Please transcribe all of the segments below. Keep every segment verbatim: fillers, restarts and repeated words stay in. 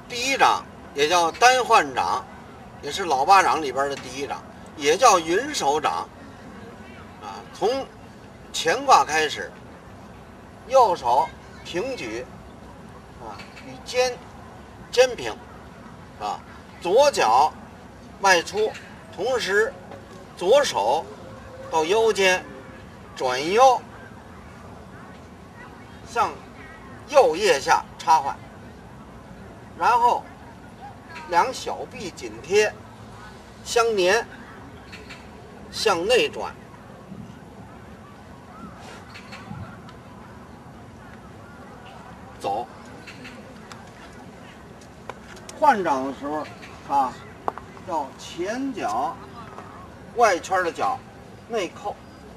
第一掌也叫单换掌，也是老八掌里边的第一掌，也叫云手掌。啊，从前挂开始，右手平举，啊，与肩肩平，啊，左脚外出，同时左手到腰间转腰向右腋下插换，然后两小臂紧贴相粘，向内转。走。换掌的时候啊，要前脚外圈的脚内扣，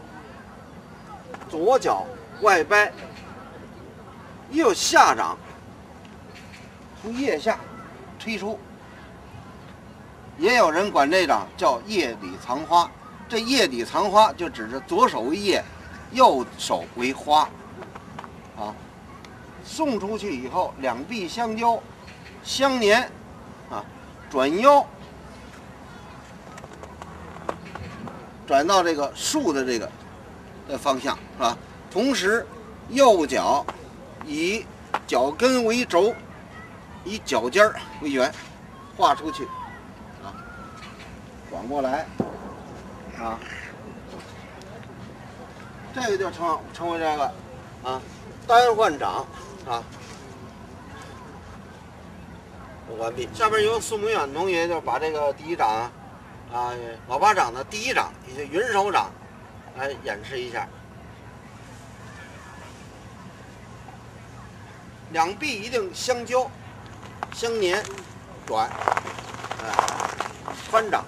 左脚外掰，也有下掌从腋下推出，也有人管这掌叫腋底藏花。这腋底藏花就指着左手为腋，右手为花，啊。送出去以后，两臂相交，相粘，啊，转腰，转到这个竖的这个的方向，是吧？同时，右脚以脚跟为轴，以脚尖儿为圆，画出去，啊，转过来，啊，这个就称称为这个，啊，单换掌。啊，完毕。下边由苏明远同学就把这个第一掌啊，啊老八掌的第一掌，也就云手掌，来演示一下。两臂一定相交、相粘，转，哎，翻掌。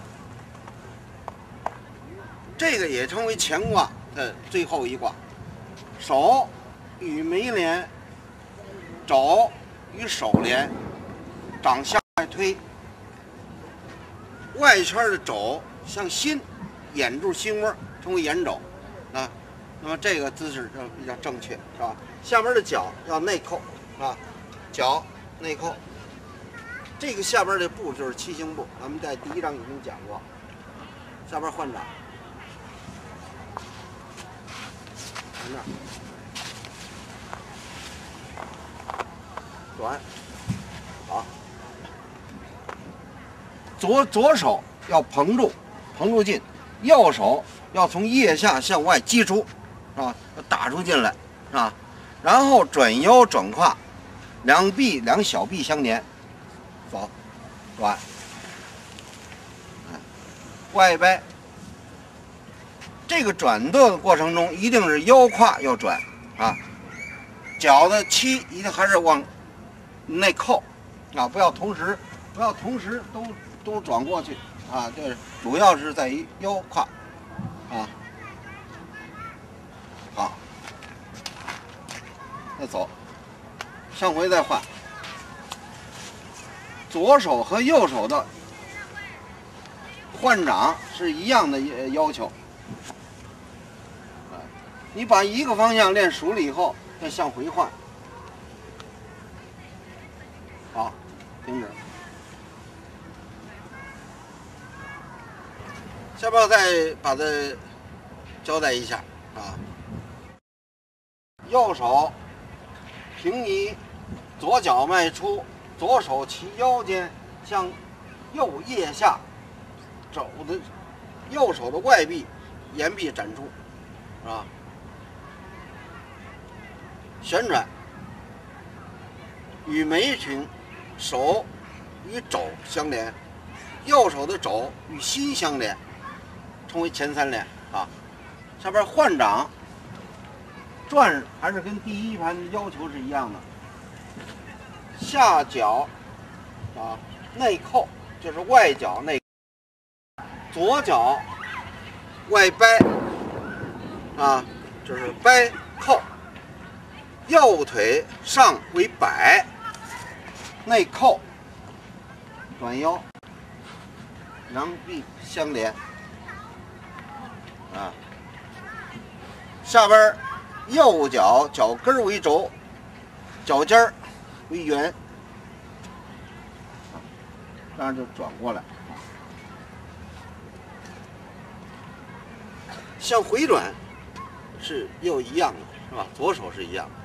这个也称为前挂的最后一挂，手与眉连。肘与手连，掌向外推，外圈的肘向心，掩住心窝，称为掩肘，啊，那么这个姿势就比较正确，是吧？下边的脚要内扣，啊，脚内扣，这个下边的步就是七星步，咱们在第一章已经讲过。下边换掌，从这儿。转，好，左左手要捧住，捧住劲，右手要从腋下向外击出，啊，要打出劲来，啊，然后转腰转胯，两臂两小臂相连，走，转，外掰。这个转的过程中，一定是腰胯要转，啊，脚的膝一定还是往内扣，啊，不要同时，不要同时都都转过去，啊，这主要是在于腰胯，啊，好，再走，上回再换，左手和右手的换掌是一样的要求，啊，你把一个方向练熟了以后，再向回换。好，停止。下边再把它交代一下啊。右手平移，左脚迈出，左手齐腰间，向右腋下肘的右手的外臂沿臂展出，啊，旋转，与眉群。手与肘相连，右手的肘与心相连，称为前三连啊。下边换掌，转还是跟第一盘要求是一样的。下脚啊内扣，就是外脚内，左脚外掰啊，就是掰扣，右腿上为摆。内扣，转腰，两臂相连，啊，下边右脚脚跟为轴，脚尖为圆， 这样就转过来，向回转是又一样的，是吧？左手是一样的。